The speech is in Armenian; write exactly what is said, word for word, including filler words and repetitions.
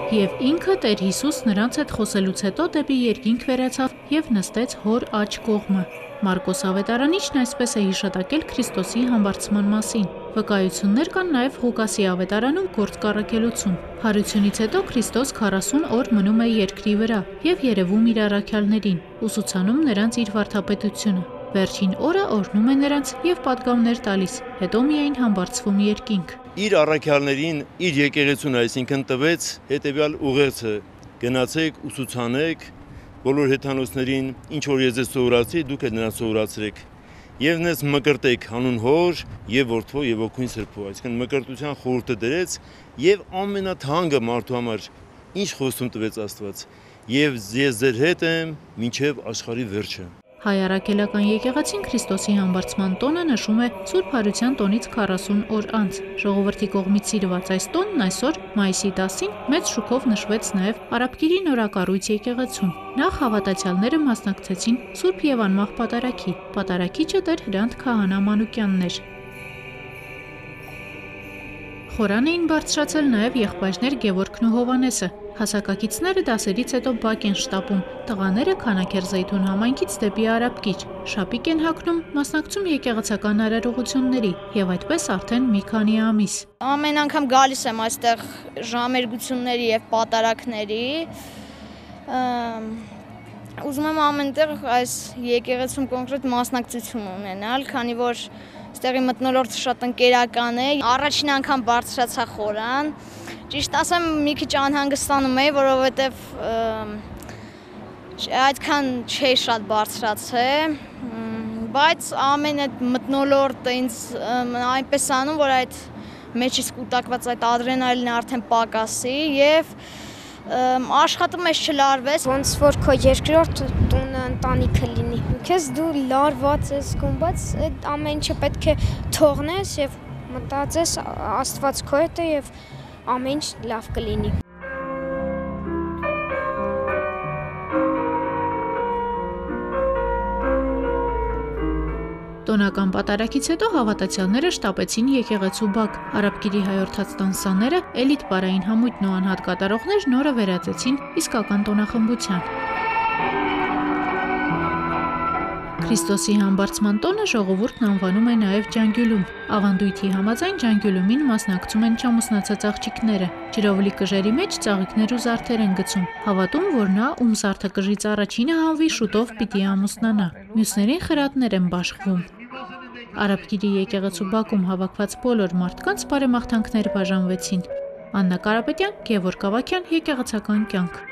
Եվ ինքը Տեր Հիսուս նրանց հետ խոսելուց հետո դեպի երկինք վերացավ և նստեց հոր աջ կողմը։ Մարկոս ավետարանիչն այսպես է հիշատակել Քրիստոսի համբարձման մասին։ Վկայություններ կան նաև Ղուկասի ավետարանում Գործք առաքելոցում։ Փարությունից հետո Քրիստոս քառասուն օր մնում է երկրի վրա և երևում իր առաքյալներին, ուսուցանում նրանց իր վարդապետությունը։ Վերջին օրը օրհնում է նրանց և պատգամներ տալիս, հետո միայն համբարձվում երկինք։ Իր առաքյալներին իր եկեղեցուն այսինքն տվեց հետևյալ ուղերձը. գնացեք, ուսուցանեք բոլոր հեթանոսներին, ինչ որ ես ձեզ սովորացրի, դուք էլ նրանց սովորացրեք։ Եվ նրանց մկրտեք հանուն Հոր եւ Որդու եւ Ոգուն Սրբու, այսինքն մկրտության խորհուրդը դրեց եւ ամենաթանկը մարդու համար ինչ խոստում տվեց Աստված։ Եվ ես ձեր հետ եմ մինչեւ աշխարհի վերջը։ Հայ առաքելական եկեղեցին Քրիստոսի համբարձման տոնը նշում է Սուրբ Հարության տոնից քառասուն օր անց։ Ժողովրդի կողմից սիրված այս տոնն այսօր մայիսի տասին մեծ շուքով նշվեց նաև Արաբկիրի նորակառույց եկեղեցում։ Նախ հավատացյալները մասնակցեցին Սուրբ եւ անմահ պատարագի։ Պատարագիչը Տեր Հրանտ Քահանա Մանուկյանն էր։ Խորան էին բարձրացել նաև եղբայրներ Գևորգն ու Հովանեսը։ Հասակակիցները դասերից հետո բակ են շտապում, տղաները Քանաքեռ Զեյթուն համայնքից դեպի Արաբկիր, շապիկ են հագնում, մասնակցում եկեղեցական արարողությունների եւ այդպես արդեն մի քանի ամիս։ Ամեն անգամ գալիս եմ այստեղ ժամերգությունների եւ պատարակների։ Ուզում եմ ամենտեղ այս եկեղեցում կոնկրետ մասնակցություն ունենալ, քանի որ այստեղի մթնոլորտը շատ ընկերական է։ Առաջին անգամ բարձրացա խորան։ Ճիշտ ասեմ, մի քիչ անհանգստանում էի, որովհետև այդքան չէի շատ բարձրացել, բայց ամեն այդ մթնոլորտը ինձ այնպես անում, որ այդ մեջից կուտակված այդ ադրենալինը արդեն պակասի եւ աշխատում ես չլարվես, ոնց որ քո երկրորդ տունը ընտանիքը լինի։ Քեզ դու լարված ես զգում, բայց այդ ամեն ինչը պետք է թողնես եւ մտածես Աստված քո հետ է եւ ամեն ինչ լավ կլինի։ Տոնական պատարագից հետո հավատացյալները շտապեցին եկեղեցու բակ։ Արաբկիրի հայորդաց տանսաները, էլիտ պարային համույթն ու անհատ կատարողներ նորը վերածեցին իսկական տոնախմբության։ Քրիստոսի համբարձման տոնը ժողովուրդն անվանում է նաև ջանգյուլում։ Ավանդույթի համաձայն ջանգյուլումին մասնակցում են չամուսնացած աղջիկները։ Ջրովլի կժերի մեջ ծաղիկներ ու զարդեր են գցում, հավատում, որ նա, ում զարդը կժից առաջինը հանվի, շուտով պիտի ամուսնանա։ Մյուսներին խրատներ են բաշխվում։ Արաբկիրի եկեղեցու բակում հավաքված բոլոր մարդկանց բարեմաղթանքներ բաժանվեցին։ Աննա Կարապետյան, Գևորգ Ավագյան, Եկեղեցական կյանք։